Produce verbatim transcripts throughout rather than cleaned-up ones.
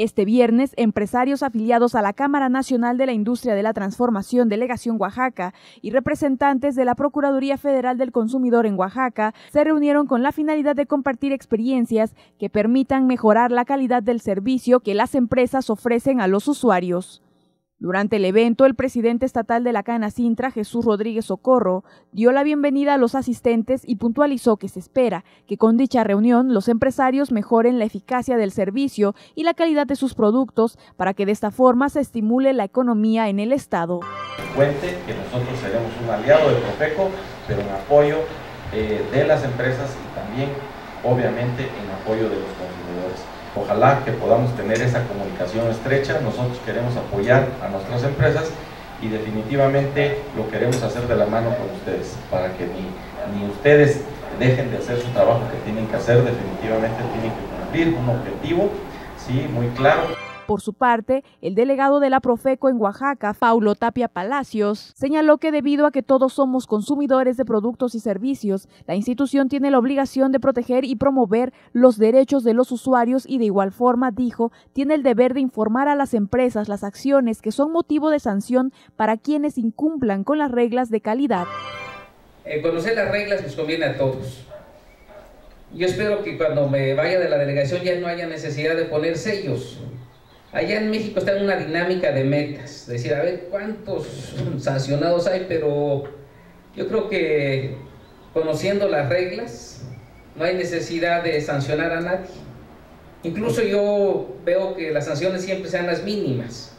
Este viernes, empresarios afiliados a la Cámara Nacional de la Industria de la Transformación Delegación Oaxaca y representantes de la Procuraduría Federal del Consumidor en Oaxaca se reunieron con la finalidad de compartir experiencias que permitan mejorar la calidad del servicio que las empresas ofrecen a los usuarios. Durante el evento, el presidente estatal de la Canacintra, Jesús Rodríguez Socorro, dio la bienvenida a los asistentes y puntualizó que se espera que con dicha reunión los empresarios mejoren la eficacia del servicio y la calidad de sus productos para que de esta forma se estimule la economía en el estado. Cuente que nosotros seremos un aliado de Profeco, pero en apoyo eh, de las empresas y también, obviamente, en apoyo de los consumidores. Ojalá que podamos tener esa comunicación estrecha. Nosotros queremos apoyar a nuestras empresas y definitivamente lo queremos hacer de la mano con ustedes, para que ni, ni ustedes dejen de hacer su trabajo que tienen que hacer. Definitivamente tienen que cumplir un objetivo, sí, muy claro. Por su parte, el delegado de la Profeco en Oaxaca, Paulo Tapia Palacios, señaló que debido a que todos somos consumidores de productos y servicios, la institución tiene la obligación de proteger y promover los derechos de los usuarios y de igual forma, dijo, tiene el deber de informar a las empresas las acciones que son motivo de sanción para quienes incumplan con las reglas de calidad. Eh, conocer las reglas nos conviene a todos. Yo espero que cuando me vaya de la delegación ya no haya necesidad de poner sellos. Allá en México está en una dinámica de metas, decir, a ver cuántos sancionados hay, pero yo creo que conociendo las reglas no hay necesidad de sancionar a nadie. Incluso yo veo que las sanciones siempre sean las mínimas.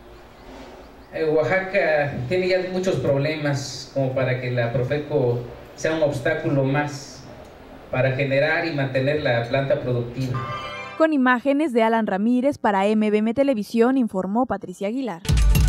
Oaxaca tiene ya muchos problemas como para que la Profeco sea un obstáculo más para generar y mantener la planta productiva. Con imágenes de Alan Ramírez para M B M Televisión, informó Patricia Aguilar.